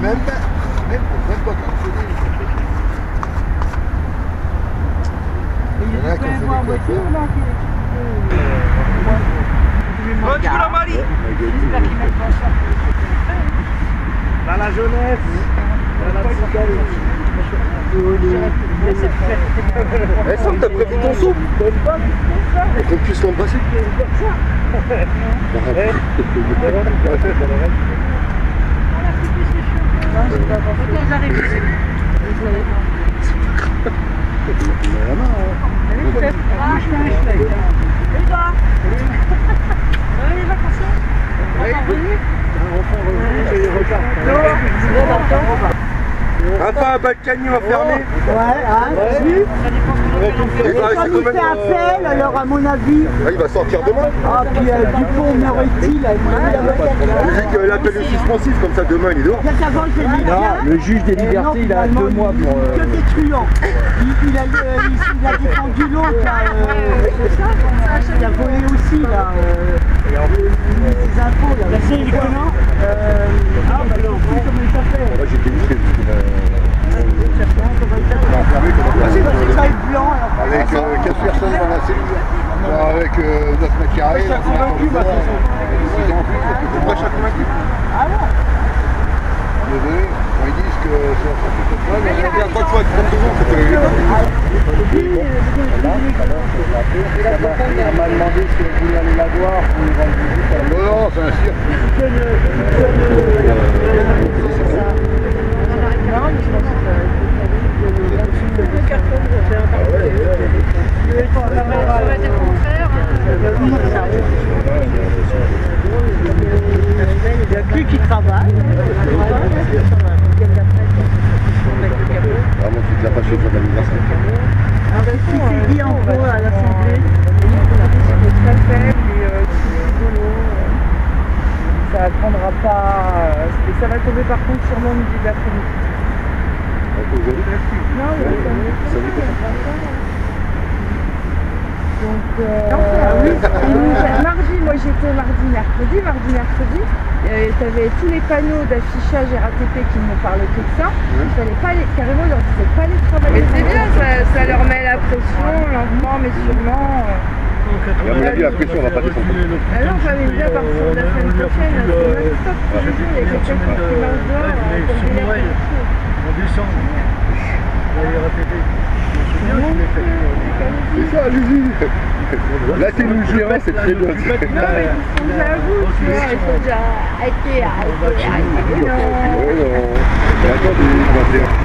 même pas calculé. Il y en a qui ont fait des coiffeurs. Oh, tu veux la Marie? Dans la jeunesse. Eh Sam, t'as prévu ton saut? Et qu'on puisse l'embrasser. Rafa, Balkany va fermer. Ouais, vas-y. Il Ça nous fait appel, alors à mon avis. Ah, il va sortir demain. Ah, puis Dupont, Meretti, là, J'ai dit que l'appel est suspensif, comme ça demain il est dehors. Le juge des libertés, il a 2 mois pour. Que des truands. Il a défendu l'autre, là. Il a volé aussi, là. Ses impôts, là. C'est le connant. Ah, bah non, comment il s'appelle? Moi j'étais outré. Avec 4 personnes dans la cellule. Avec 9 mètres carrés. Ah ouais. Désolé, quand ils disent que c'est un truc de toi, mais il y a 3 fois 32 ans, c'était le On m'a demandé si vous voulez aller la voir pour nous rendre visite. non, c'est un cirque. Il y a que lui qui travaille. Vraiment, tu te l'as pas chez toi d'anniversaire. Il s'est dit en gros à l'Assemblée. Très faible et ça ne prendra pas. Et ça va tomber par contre sûrement au milieu de l'après-midi. Non, donc, mardi, moi j'étais mardi, mercredi. Tu avais tous les panneaux d'affichage RATP qui ne me parlaient que de ça. Il fallait pas les, carrément, leur disait pas les travailler. Mais c'est bien, ça leur met la pression, lentement mais sûrement. À mon avis, la pression va pas descendre. Alors j'avais dit à partir de la semaine prochaine, c'est non-stop tous les jours, il y a quelqu'un qui marche dehors pour venir En décembre, la RATP. C'est ça, allez-y. Là, c'est nous gérant, c'est très bien. Non, mais j'avoue, tu vois, il faut déjà arrêter. Ouais, non. Mais attendez, on va faire.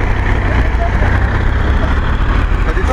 Ça descend?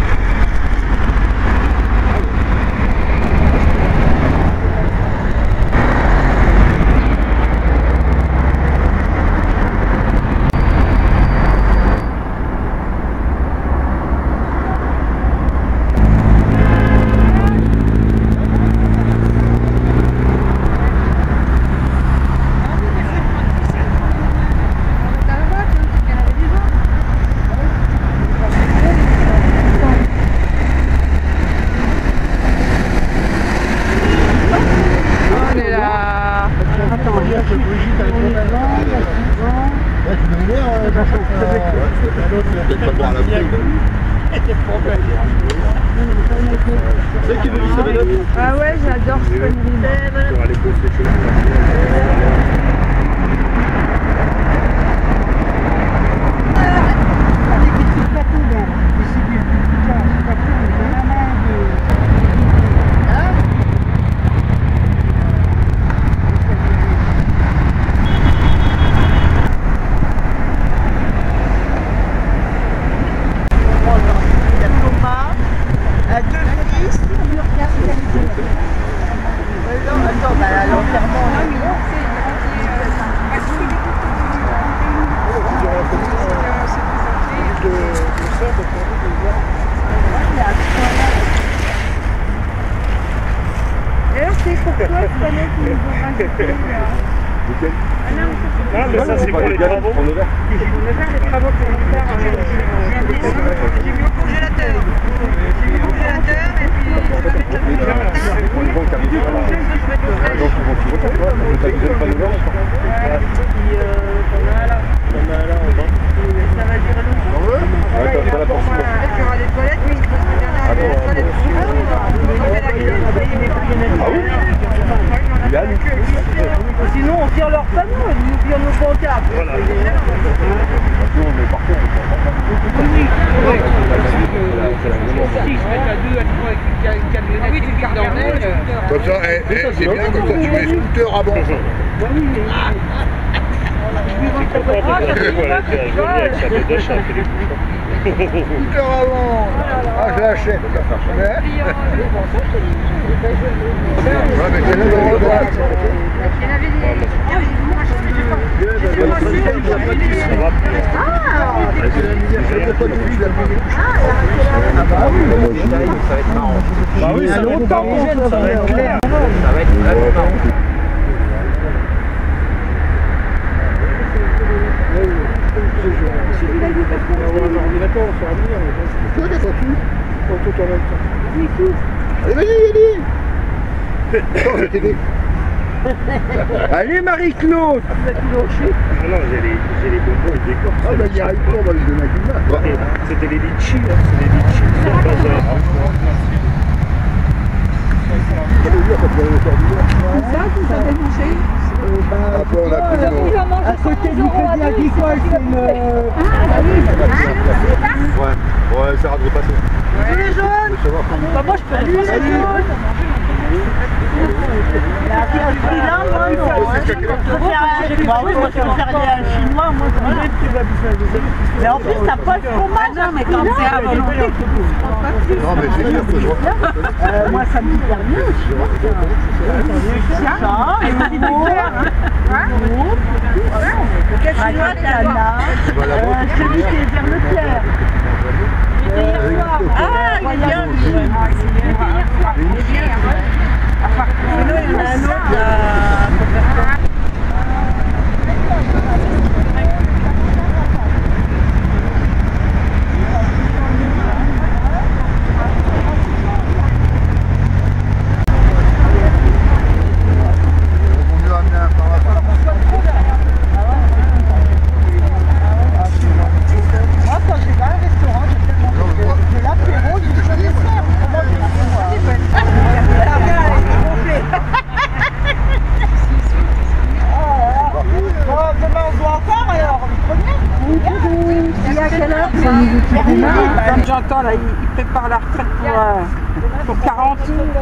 Ah ouais, j'adore ce connerie. Pour aller bosser chez Ah, mais ça c'est pour les travaux. On va faire les travaux qu'on va faire. J'ai mis au congélateur. J'ai mis au congélateur et puis je vais mettre la boule dans le tas. Et puis je vais mettre au frais. donc ils vont s'y retrouver. Voilà. Comme ça, c'est bien, comme ça tu mets scooter avant. Scooter avant. Ah, je l'achète. Ouais, mais c'est là dans le droit. Bah oui, ça longtemps, ça va être clair. Ça va être vraiment marrant. Allez, vas-y. Attends, je vais t'aider. Allez Marie-Claude. Non, j'ai les bonbons et des corps. Ah bah il y arrive pas, on va lui donner un coup de main. C'était les litchis, là. C'est les litchis. Après on a pris À côté du crédit agricole, c'est une... Ouais, ça va repasser. Les jaunes. Bah moi je peux aller les jaunes. Je préfère aller à un chinois, moi mais en plus t'as pas de fromage, mais quand c'est à volonté. Non mais c'est sûr que je vois. Moi ça me dit rien au chinois. Ça, et celui qui est vers le Pierre. Ah, il est bien, lui. Il est bien. Sinon, il y en a un autre, là. Comme j'entends là, il prépare la retraite pour 40.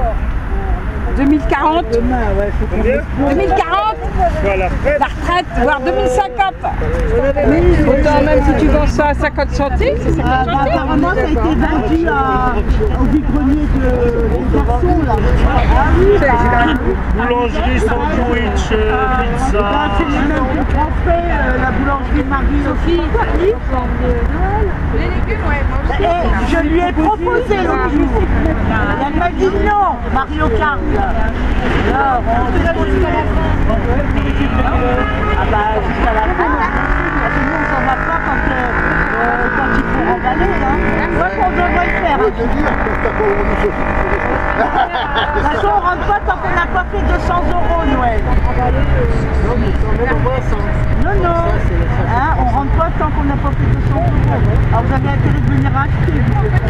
2040. 2040. La retraite, voire 2050. Autant même si tu vends ça à 50 centimes, c'est 50 centimes. Apparemment ça a été vendu au vide-grenier des garçons là. Boulangerie, sandwich, pizza. C'est les mêmes que Français, la boulangerie Marie-Sophie. Les légumes, ouais. Je lui ai proposé l'autre jour. Elle m'a dit non, Mario Kart. Alors, ah bah jusqu'à la fin. Parce que nous on s'en va pas quand il faut remballer. Moi on devrait le faire. Je veux te dire, quand t'as pas vendu Sophie. De toute façon on rentre pas tant qu'on n'a pas fait 200 € Noël. Non, non. Hein, on rentre pas tant qu'on n'a pas fait 200 €. Alors vous avez intérêt de venir acheter.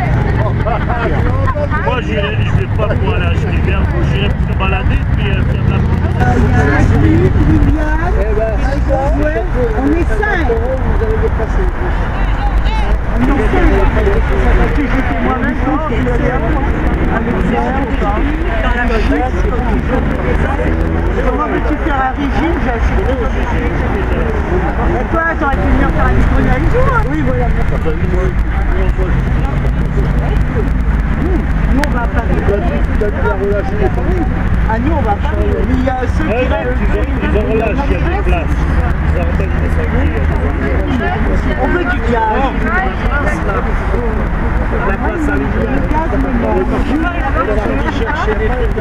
Moi je vais pas pour aller acheter bien, j'irai me balader puis faire de la Ouais, on est 5. J'étais moi-même comment veux-tu faire un régime? J'ai acheté. Et toi, t'aurais pu venir faire un micro un jour. Oui, voilà. Nous, on va pas. Ah, nous, on va pas. Mais il y a ceux qui ils en relâchent, il y a des places. Ils en redonnent des sacs. on veut du gaz. La place à chercher des trucs.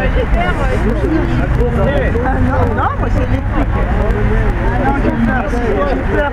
Non, moi c'est électrique. Ah non, j'ai peur.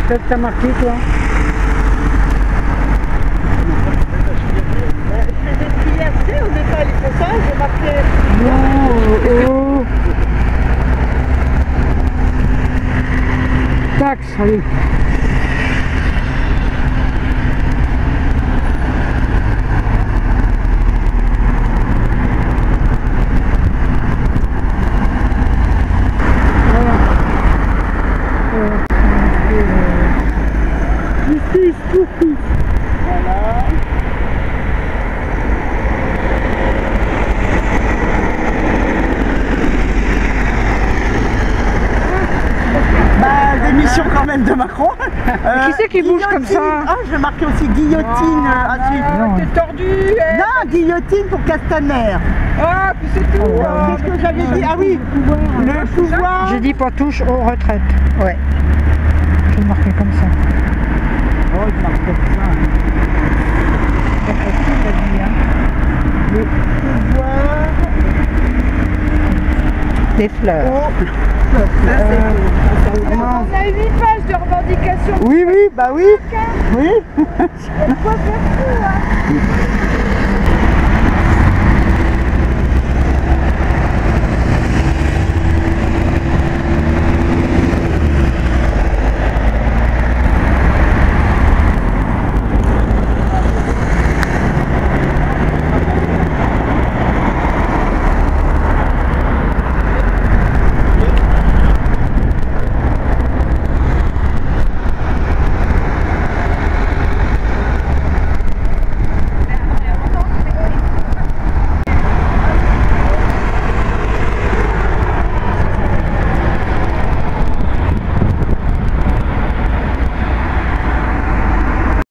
Qu'est-ce que t'as marqué, toi? Je faisais trier assez au départ, il faut ça, j'ai marqué. Non, taxe, allez. Justice pour tous. Voilà. Bah, démission quand même de Macron. Qui c'est qui bouge comme ça? Ah, je vais marquer aussi guillotine à suivre. T'es tordu, hein? Non, guillotine pour Castaner. Ah, puis c'est tout. Qu'est-ce que j'avais dit? Ah oui, le pouvoir. J'ai dit pas touche aux retraites. Ouais. Je vais marquer comme ça. Oh, il marque comme ça. C'est facile, vas-y, hein. Le pouvoir. Des fleurs. On a 8 pages de revendications. Oui, oui, bah oui. Oui. Faut faire tout, hein.